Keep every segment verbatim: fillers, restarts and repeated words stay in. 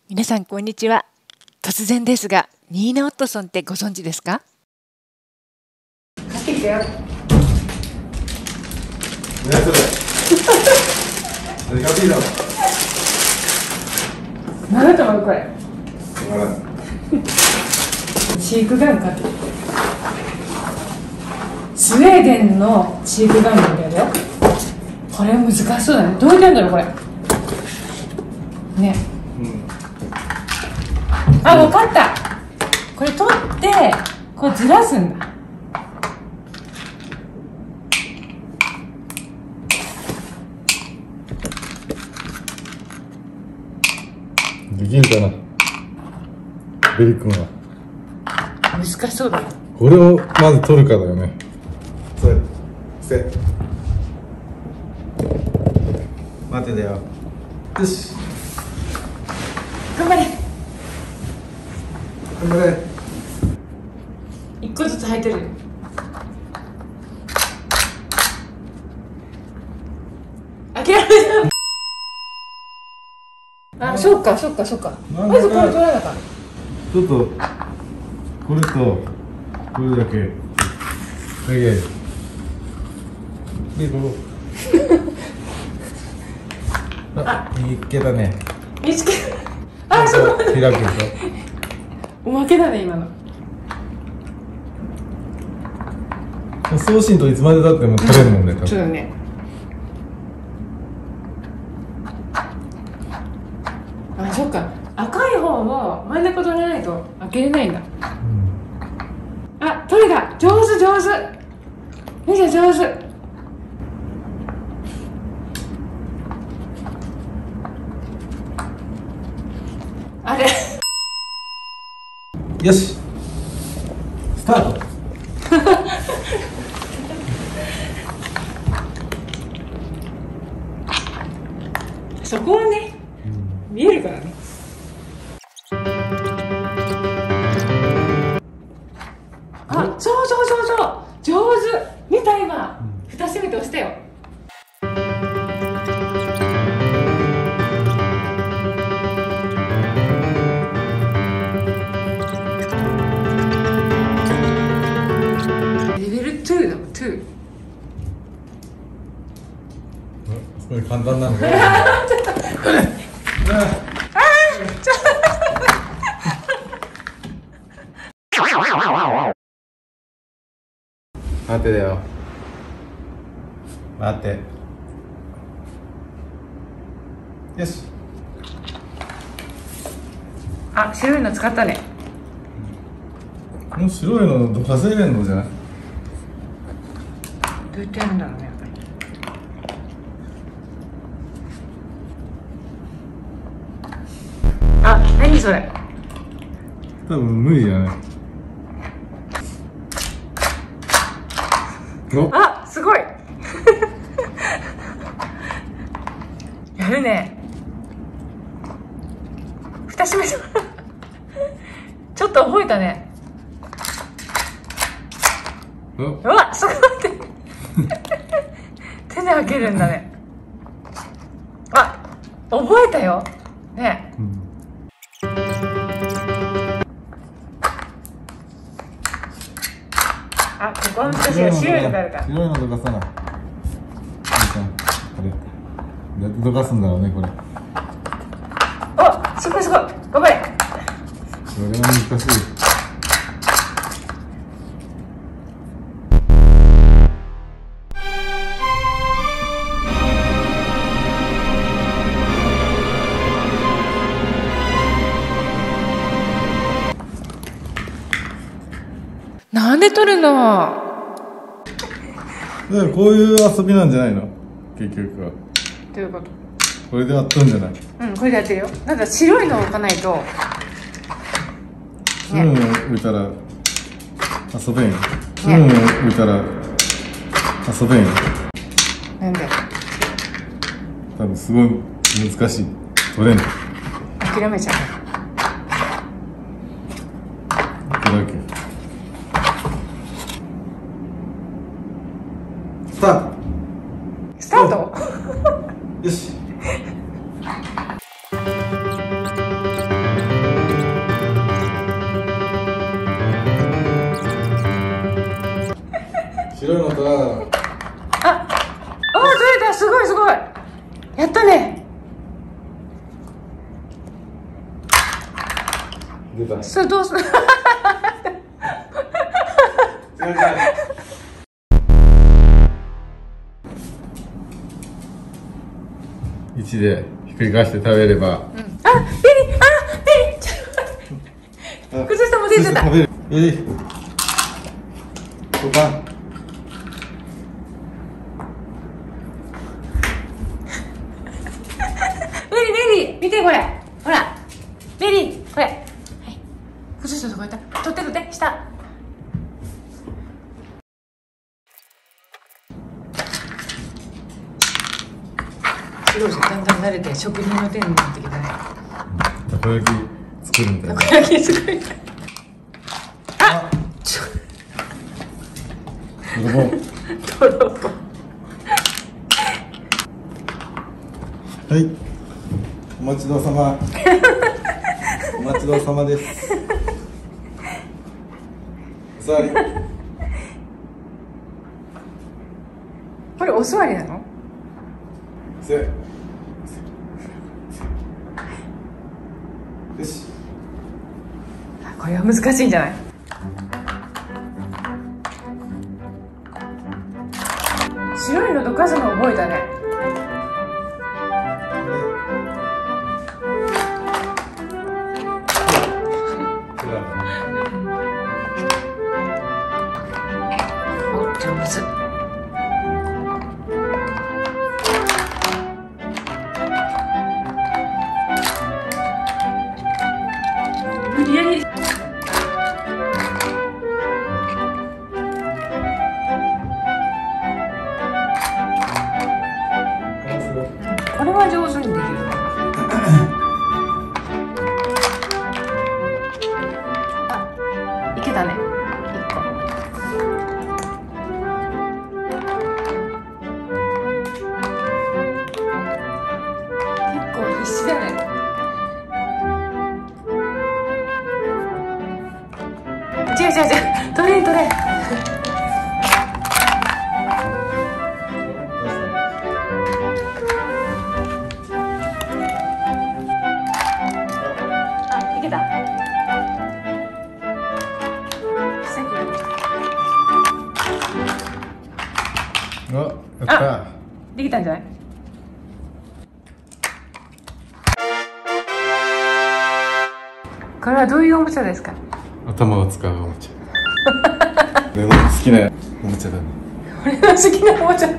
皆さんこんにちは。突然ですが、ニーナ・オットソンってご存知ですか？ 買ってきたよ。 何それ？何買ってきたの？ 何だと思うこれ？ わからん。 チークガム買ってきた。スウェーデンのチークガムみたいだよ。これ難しそうだね。どうやってやるんだろうこれ。ね。 うん。 あ、わかった。これ取ってこうずらすんだ。 できるかな、ベリ君は。 難しそうだよ。 これをまず取るかだよね。それせ待てだよ。よし、 頑張れ。 頑張れ。 一個ずつ入ってるよ。諦めた。あ、そっかそっかそっか。 なんまずこれ取らなかった。 ちょっとこれとこれだけだけでこうあ、いけたね。 見つけた。あ、そう。 開くでしょ。 おまけだね今の。 送信といつまでだっても取れるもんね。多分そうだね。あ、そっか。赤い方を真ん中取らないと開けれないんだ。 うん、 あ、取れた。上手上手。みーちゃん上手。あれ。 よし、スタート。 そこはね、見えるからね。あ、そうそうそうそう、上手。見た今、蓋閉めて押したよ。レベルにだもん、に。 すごい簡単なのか。待ってだよ。待って。よし。 あ、白いの使ったね。 もう白いのどかせれんのじゃない？ どうやってやるんだろうね、やっぱり。あ、何それ。 多分無理じゃない？お、 あ、すごい。やるね。蓋閉めた。ちょっと覚えたね。 お、 うわ、すごい。手で開けるんだね。あ、覚えたよ。ね。 うん、 あ、ここの難しいよ。白いのがあるから。 白いのどかさない。いいじゃん。これ。どうやってどかすんだろうね、これ。 お、すごいすごい。頑張れ。 これは難しい。 なんで取るの？ だからこういう遊びなんじゃないの？結局は。 どういうこと？ これでやっとんじゃない？ うん、これでやってるよ。なんだ、白いのを置かないと。 スプーンを置いたら遊べんよ。スプーンを置いたら遊べんよ。 なんで？ 多分すごい難しい。取れんの。 諦めちゃう。 これだけ。スタート。 スタート。 よし。 白いのと、 あ、おー、取れた、すごいすごい。やったね。 出た。 それどうする？ いちでひっくり返して食べれば。 うん、あ、ベリー、あ、ベリー、ちょっと待って。靴下も出てた。 食べる。ベリー。交換。 ベリー、ベリー、見てこれ。ほら。ベリー、これ。はい。靴下どこやった？取って取って、下。すごい、だんだん慣れて職人の手になってきたね。 たこ焼き作るみたいな。 たこ焼き作りたい。あ、ちょ。 泥棒。 泥棒。 はい。お待ちどうさま。お待ちどうさまです。お座り。 これお座りなの？ せ。よし。 これは難しいんじゃない？白いのどかすの覚えたね。お、上手。無理やり。これは上手にできる。あ、いけたね。一個。結構必死だね。違う違う違う。取れん取れん。いけた。 あ、やった。 できたんじゃない？これはどういうおもちゃですか？ 頭を使うおもちゃ。俺の好きなおもちゃだね。 俺の好きなおもちゃ。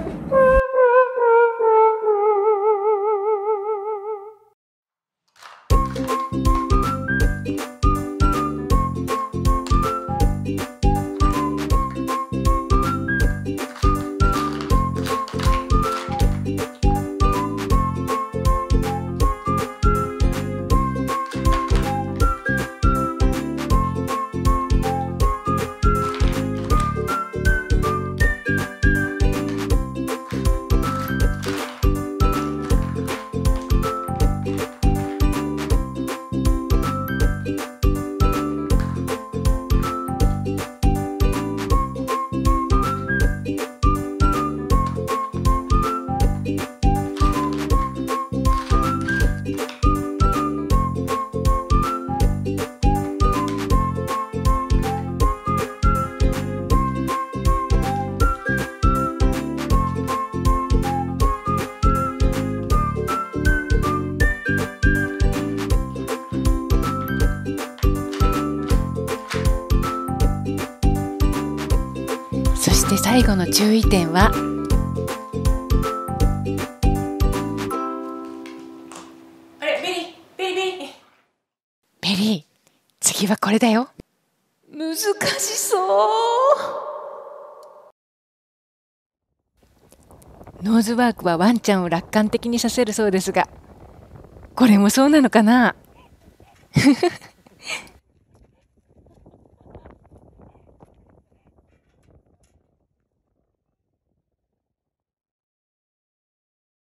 そして最後の注意点は、 あれ、ベリー、ベリー、ベリー。 ベリー、次はこれだよ。難しそう。ノーズワークはワンちゃんを楽観的にさせるそうですが、これもそうなのかな？